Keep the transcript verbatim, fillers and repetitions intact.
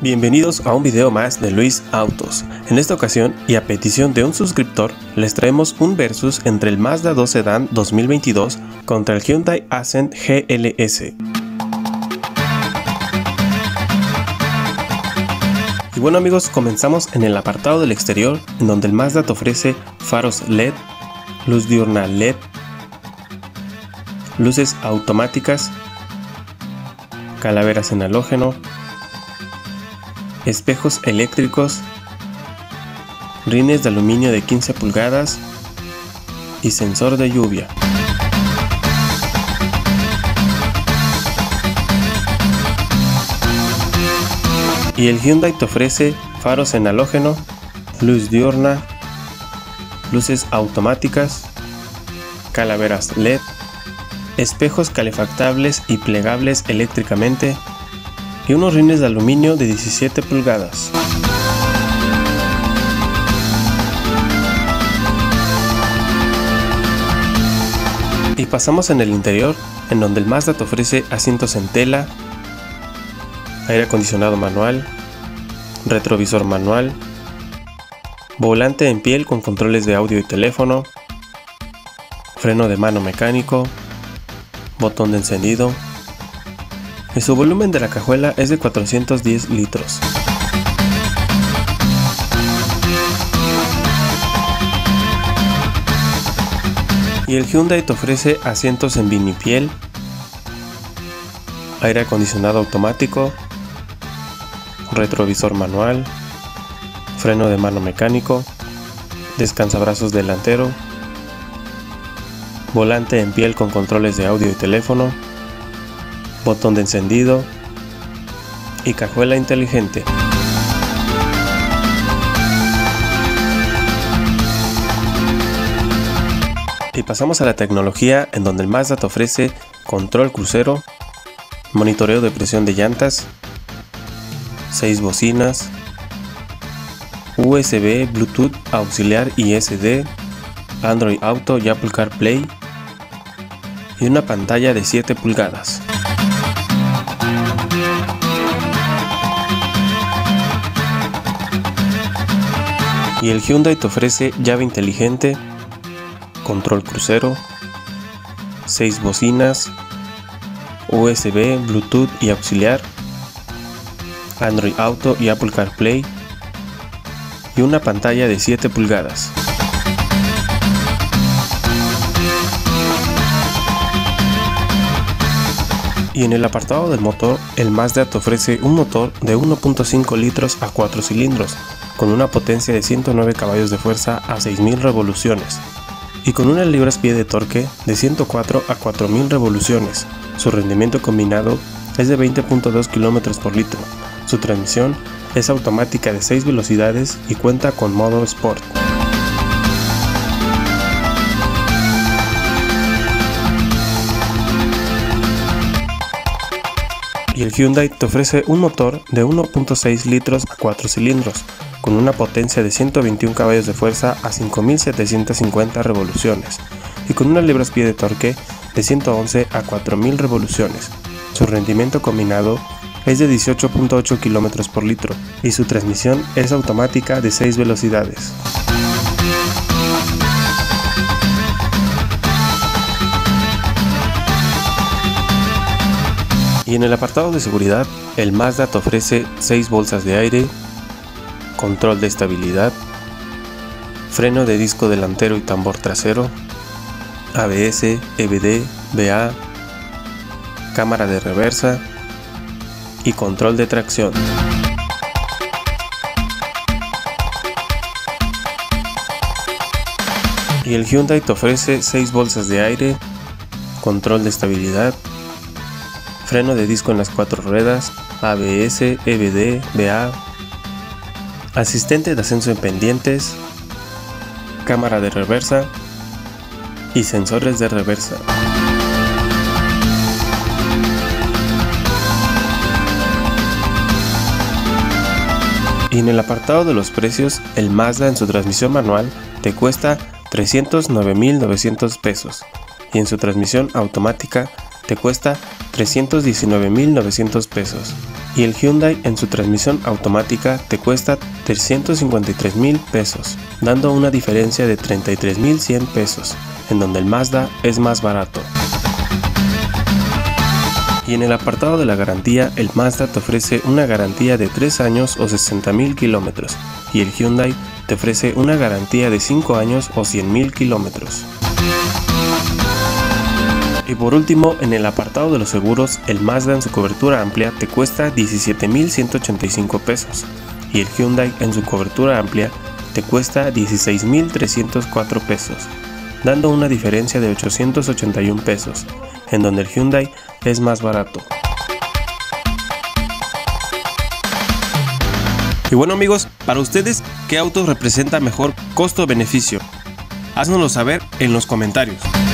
Bienvenidos a un video más de Luis Autos. En esta ocasión, y a petición de un suscriptor, les traemos un versus entre el Mazda dos Sedan dos mil veintidós contra el Hyundai Accent G L S. Y bueno amigos, comenzamos en el apartado del exterior, en donde el Mazda te ofrece faros L E D, luz diurna L E D, luces automáticas, calaveras en halógeno, espejos eléctricos, rines de aluminio de quince pulgadas y sensor de lluvia. Y el Hyundai te ofrece faros en halógeno, luz diurna, luces automáticas, calaveras L E D, espejos calefactables y plegables eléctricamente y unos rines de aluminio de diecisiete pulgadas. Y pasamos en el interior, en donde el Mazda te ofrece asientos en tela, aire acondicionado manual, retrovisor manual, volante en piel con controles de audio y teléfono, freno de mano mecánico, botón de encendido, y su volumen de la cajuela es de cuatrocientos diez litros. Y el Hyundai te ofrece asientos en vinipiel, aire acondicionado automático, retrovisor manual, freno de mano mecánico, descansabrazos delantero, volante en piel con controles de audio y teléfono, botón de encendido y cajuela inteligente. Y pasamos a la tecnología, en donde el Mazda te ofrece control crucero, monitoreo de presión de llantas, seis bocinas, U S B, Bluetooth auxiliar y S D, Android Auto y Apple CarPlay y una pantalla de siete pulgadas. Y el Hyundai te ofrece llave inteligente, control crucero, seis bocinas, U S B, Bluetooth y auxiliar, Android Auto y Apple CarPlay y una pantalla de siete pulgadas. Y en el apartado del motor, el Mazda te ofrece un motor de uno punto cinco litros a cuatro cilindros, con una potencia de ciento nueve caballos de fuerza a seis mil revoluciones, y con una libras-pie de torque de ciento cuatro a cuatro mil revoluciones. Su rendimiento combinado es de veinte punto dos kilómetros por litro. Su transmisión es automática de seis velocidades y cuenta con modo Sport. Y el Hyundai te ofrece un motor de uno punto seis litros a cuatro cilindros, con una potencia de ciento veintiún caballos de fuerza a cinco mil setecientas cincuenta revoluciones, y con una libras-pie de torque de ciento once a cuatro mil revoluciones. Su rendimiento combinado es de dieciocho punto ocho kilómetros por litro, y su transmisión es automática de seis velocidades. Y en el apartado de seguridad, el Mazda te ofrece seis bolsas de aire, control de estabilidad, freno de disco delantero y tambor trasero, A B S, E B D, V A, cámara de reversa y control de tracción. Y el Hyundai te ofrece seis bolsas de aire, control de estabilidad, freno de disco en las cuatro ruedas, A B S, E B D, V A, asistente de ascenso en pendientes, cámara de reversa y sensores de reversa. Y en el apartado de los precios, el Mazda en su transmisión manual te cuesta trescientos nueve mil novecientos pesos y en su transmisión automática te cuesta trescientos diecinueve mil novecientos pesos. y el Hyundai en su transmisión automática te cuesta trescientos cincuenta y tres mil pesos, dando una diferencia de treinta y tres mil cien pesos, en donde el Mazda es más barato. Y en el apartado de la garantía, el Mazda te ofrece una garantía de tres años o sesenta mil kilómetros, y el Hyundai te ofrece una garantía de cinco años o cien mil kilómetros. Y por último, en el apartado de los seguros, el Mazda en su cobertura amplia te cuesta diecisiete mil ciento ochenta y cinco pesos, y el Hyundai en su cobertura amplia te cuesta dieciséis mil trescientos cuatro pesos, dando una diferencia de ochocientos ochenta y un pesos, en donde el Hyundai es más barato. Y bueno amigos, para ustedes, ¿qué auto representa mejor costo-beneficio? Háznoslo saber en los comentarios.